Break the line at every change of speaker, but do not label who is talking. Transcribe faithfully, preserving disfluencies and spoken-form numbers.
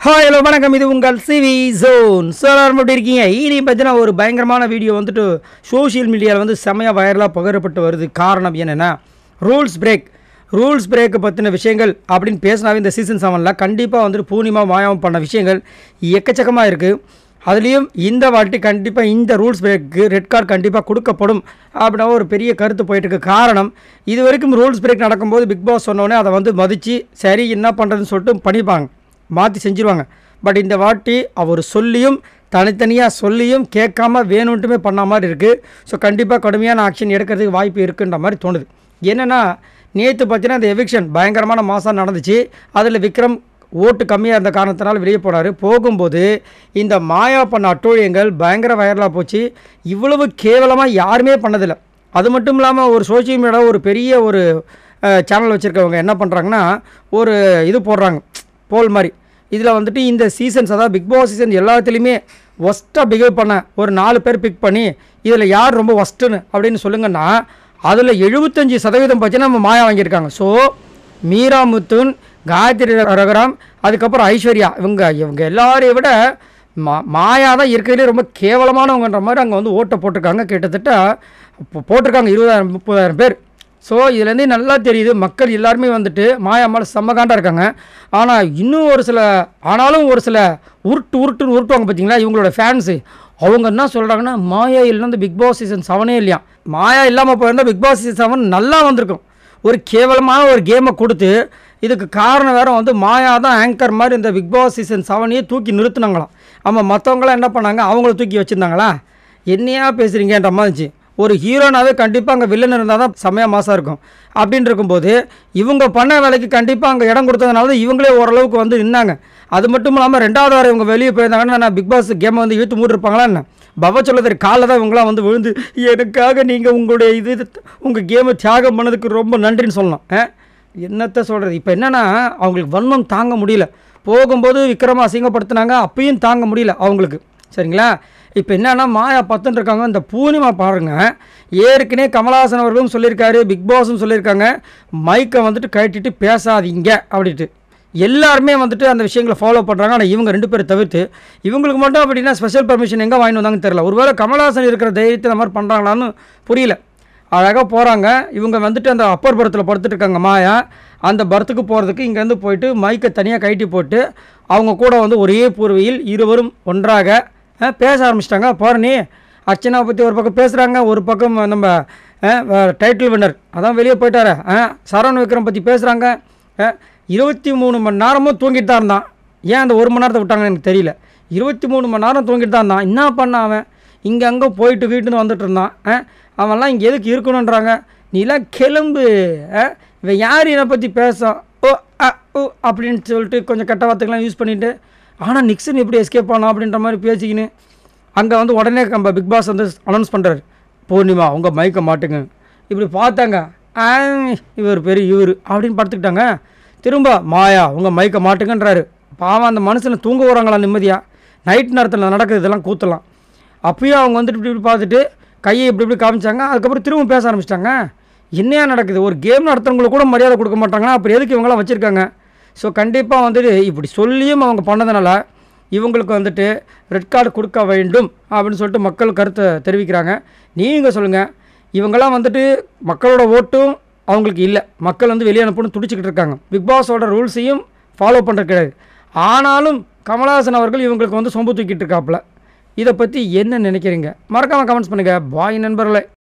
Hi hello வணக்கம். இது உங்கள் சிவி ஜோன். சார் எப்படி இருக்கீங்க? இனி பார்த்தீங்கன்னா ஒரு பயங்கரமான வீடியோ வந்துட்டு சோஷியல் மீடியாவில் வந்து செம்மையாக வைரலாக பகிரப்பட்டு வருது. காரணம் என்னென்னா ரூல்ஸ் பிரேக் ரூல்ஸ் பிரேக்கை பற்றின விஷயங்கள் அப்படின்னு பேசினாவே இந்த சீசன் செவனில் கண்டிப்பாக வந்துட்டு பூர்ணிமா மாயாவும் பண்ண விஷயங்கள் எக்கச்சக்கமாக இருக்குது. அதுலேயும் இந்த வாட்டி கண்டிப்பாக இந்த ரூல்ஸ் பிரேக்கு ரெட் கார்டு கண்டிப்பாக கொடுக்கப்படும் அப்படின்னா ஒரு பெரிய கருத்து போயிட்டுருக்கு. காரணம் இது வரைக்கும் ரூல்ஸ் பிரேக் நடக்கும்போது பிக் பாஸ் சொன்னோடனே அதை வந்து மதித்து சரி என்ன பண்ணுறதுன்னு சொல்லிட்டு பண்ணிப்பாங்க, மாற்றி செஞ்சுருவாங்க. பட் இந்த வாட்டி அவர் சொல்லியும் தனித்தனியாக சொல்லியும் கேட்காம வேணுன்ட்டுமே பண்ண மாதிரி இருக்குது. ஸோ கண்டிப்பாக கடுமையான ஆக்ஷன் எடுக்கிறதுக்கு வாய்ப்பு இருக்குன்ற மாதிரி தோணுது. என்னென்னா நேற்று பார்த்தீங்கன்னா இந்த எவிக்ஷன் பயங்கரமான மாதம் நடந்துச்சு. அதில் விக்ரம் ஓட்டு கம்மியாக இருந்த காரணத்தினால் வெளியே போனார். போகும்போது இந்த மாயா பண்ண அட்டூழியங்கள் பயங்கர வைரலாக போச்சு. இவ்வளவு கேவலமாக யாருமே பண்ணதில்லை. அது மட்டும் இல்லாமல் ஒரு சோஷியல் மீடியாவில் ஒரு பெரிய ஒரு சேனல் வச்சுருக்கவங்க என்ன பண்ணுறாங்கன்னா ஒரு இது போடுறாங்க போல் மாதிரி. இதில் வந்துட்டு இந்த சீசன்ஸ் அதாவது பிக் பாஸ் சீசன் எல்லாத்துலேயுமே ஒஸ்ட்டாக பிஹேவ் பண்ண ஒரு நாலு பேர் பிக் பண்ணி இதில் யார் ரொம்ப ஒஸ்ட்டுன்னு அப்படின்னு சொல்லுங்கன்னா அதில் எழுபத்தஞ்சி சதவீதம் பார்த்தீங்கன்னா நம்ம மாயா வாங்கியிருக்காங்க. ஸோ மீரா முத்துன், காயத்ரி ரகுராம், அதுக்கப்புறம் ஐஸ்வர்யா, இவங்க இவங்க எல்லாரையும் விட மா மாயா தான் இருக்கிறதுலே ரொம்ப கேவலமானவங்கன்ற மாதிரி அங்கே வந்து ஓட்டை போட்டிருக்காங்க. கிட்டத்தட்ட போட்டிருக்காங்க இருபதாயிரம் முப்பதாயிரம் பேர். ஸோ இதுலேருந்தே நல்லா தெரியுது மக்கள் எல்லாருமே வந்துட்டு மாயா மேலே செம்மகாண்டாக இருக்காங்க. ஆனால் இன்னும் ஒரு சில ஆனாலும் ஒரு சில உருட்டு உருட்டுன்னு உருட்டுவாங்க பார்த்தீங்களா இவங்களோட ஃபேன்ஸு. அவங்க என்ன சொல்கிறாங்கன்னா மாயா இல்லைன்னா இந்த பிக் பாஸ் சீசன் செவனே இல்லையா, மாயா இல்லாமல் போயிருந்தால் பிக் பாஸ் சீசன் செவன் நல்லா வந்திருக்கும். ஒரு கேவலமான ஒரு கேமை கொடுத்து இதுக்கு காரணம் வேறு வந்து மாயா தான் ஆங்கர் மாதிரி இந்த பிக் பாஸ் சீசன் செவனையே தூக்கி நிறுத்தினாங்களாம். ஆமாம், மற்றவங்களாம் என்ன பண்ணாங்க, அவங்கள தூக்கி வச்சுருந்தாங்களா, என்னையா பேசுகிறீங்கன்ற மாதிரி இருந்துச்சு. ஒரு ஹீரோனாவே கண்டிப்பாக அங்கே வில்லன் இருந்தால் தான் செம்மையாக மாசாக இருக்கும். அப்படின்னு இருக்கும்போது இவங்க பண்ண வேலைக்கு கண்டிப்பாக அங்கே இடம் கொடுத்ததுனால தான் இவங்களே ஓரளவுக்கு வந்து நின்னாங்க. அது மட்டும் இல்லாமல் ரெண்டாவது வாரம் இவங்க வெளியே போயிருந்தாங்கன்னா நான் பிக் பாஸ் கேமை வந்து இழுத்து மூடிருப்பாங்களா என்ன, பவ சொல்லது காலில் தான் இவங்களாம் வந்து விழுந்து எனக்காக நீங்கள் உங்களுடைய இது உங்கள் கேமை தியாகம் பண்ணதுக்கு ரொம்ப நன்றின்னு சொல்லலாம். என்னத்தை சொல்கிறது, இப்போ என்னென்னா அவங்களுக்கு வன்மம் தாங்க முடியல. போகும்போது விக்ரமா அசிங்கப்படுத்தினாங்க, அப்பயும் தாங்க முடியல அவங்களுக்கு. சரிங்களா, இப்போ என்னென்னா மாயா பத்துன்னு இருக்காங்க. இந்த பூர்ணிமா பாருங்கள், ஏற்கனவே கமலஹாசன் அவர்களும் சொல்லியிருக்காரு, பிக் பாஸும் சொல்லியிருக்காங்க மைக்கை வந்துட்டு கட்டிட்டு பேசாதீங்க அப்படின்ட்டு. எல்லாருமே வந்துட்டு அந்த விஷயங்களை ஃபாலோ பண்ணுறாங்க. ஆனால் இவங்க ரெண்டு பேரை தவிர்த்து இவங்களுக்கு மட்டும் அப்படின்னா ஸ்பெஷல் பர்மிஷன் எங்கே வாங்கிட்டு வந்தாங்கன்னு தெரியல. ஒருவேளை கமலஹாசன் இருக்கிற தைரியத்தை அந்த மாதிரி பண்ணுறாங்களான்னு புரியல. அழகாக போகிறாங்க இவங்க வந்துட்டு அந்த அப்பர் பர்த்தில் படுத்துட்டு இருக்காங்க மாயா. அந்த பர்த்துக்கு போகிறதுக்கு இங்கேருந்து போயிட்டு மைக்கை தனியாக கட்டி போட்டு அவங்க கூட வந்து ஒரே பூர்வையில் இருவரும் ஒன்றாக பேச ஆரம்பிச்சிட்டாங்க. பாருனே அர்ச்சனா பற்றி ஒரு பக்கம் பேசுகிறாங்க, ஒரு பக்கம் நம்ம டைட்டில் வின்னர் அதான் வெளியே போயிட்டார சரவண விக்ரம் பற்றி பேசுகிறாங்க. இருபத்தி மூணு மணி நேரமும் தூங்கிட்டு தான் இருந்தான். ஏன் அந்த ஒரு மணி நேரத்தை விட்டாங்கன்னு எனக்கு தெரியல. இருபத்தி மூணு மணி நேரம் தூங்கிட்டு தான் இருந்தான். என்ன பண்ண அவன் இங்கே அங்கே போயிட்டு வீட்டுன்னு வந்துட்டு இருந்தான். அவன்லாம் இங்கே எதுக்கு இருக்கணுன்றாங்க, நீலாம் கிளம்பு, இவன் யார் என்னை பற்றி பேச ஓ அ ஓ அப்படின்னு சொல்லிட்டு கொஞ்சம் கெட்ட வார்த்தைகள்லாம் யூஸ் பண்ணிவிட்டு ஆனால் நிக்சன் எப்படி எஸ்கேப் ஆனா அப்படின்ற மாதிரி பேசிக்கின்னு அங்கே வந்து உடனே நம்ம பிக் பாஸ் வந்து அனௌன்ஸ் பண்ணுறாரு, பூர்ணிமா உங்கள் மைக்கை மாட்டுங்க. இப்படி பார்த்தாங்க இவர் பெரிய இவர் அப்படின்னு படுத்துக்கிட்டாங்க. திரும்ப மாயா உங்கள் மைக்கை மாட்டுங்கன்றாரு. பாவம் அந்த மனுஷனை தூங்க வராங்களா நிம்மதியாக, நைட் நேரத்தில் நடக்குது இதெல்லாம் கூத்தலாம். அப்பயும் அவங்க வந்துட்டு இப்படி இப்படி பார்த்துட்டு கையை இப்படி இப்படி காமிச்சாங்க. அதுக்கப்புறம் திரும்ப பேச ஆரம்பிச்சிட்டாங்க. என்னையா நடக்குது, ஒரு கேம் நடத்துறவங்களுக்கு கூட மரியாதை கொடுக்க மாட்டாங்கன்னா அப்புறம் எதுக்கு இவங்களாம் வச்சுருக்காங்க. ஸோ கண்டிப்பாக வந்துட்டு இப்படி சொல்லியும் அவங்க பண்ணதுனால இவங்களுக்கு வந்துட்டு ரெட் கார்டு கொடுக்க வேண்டும் அப்படின்னு சொல்லிட்டு மக்கள் கருத்தை தெரிவிக்கிறாங்க. நீங்கள் சொல்லுங்கள், இவங்கெல்லாம் வந்துட்டு மக்களோட ஓட்டும் அவங்களுக்கு இல்லை, மக்கள் வந்து வெளியே அனுப்பணும்னு துடிச்சிக்கிட்டு இருக்காங்க. பிக் பாஸோட ரூல்ஸையும் ஃபாலோ பண்ணுறது கிடையாது. ஆனாலும் கமலஹாசன் அவர்கள் இவங்களுக்கு வந்து சொம்பு தூக்கிட்டு இருக்காப்புல. இதை பற்றி என்ன நினைக்கிறீங்க? மறக்காமல் கமெண்ட்ஸ் பண்ணுங்கள். பாய் நண்பர்களே.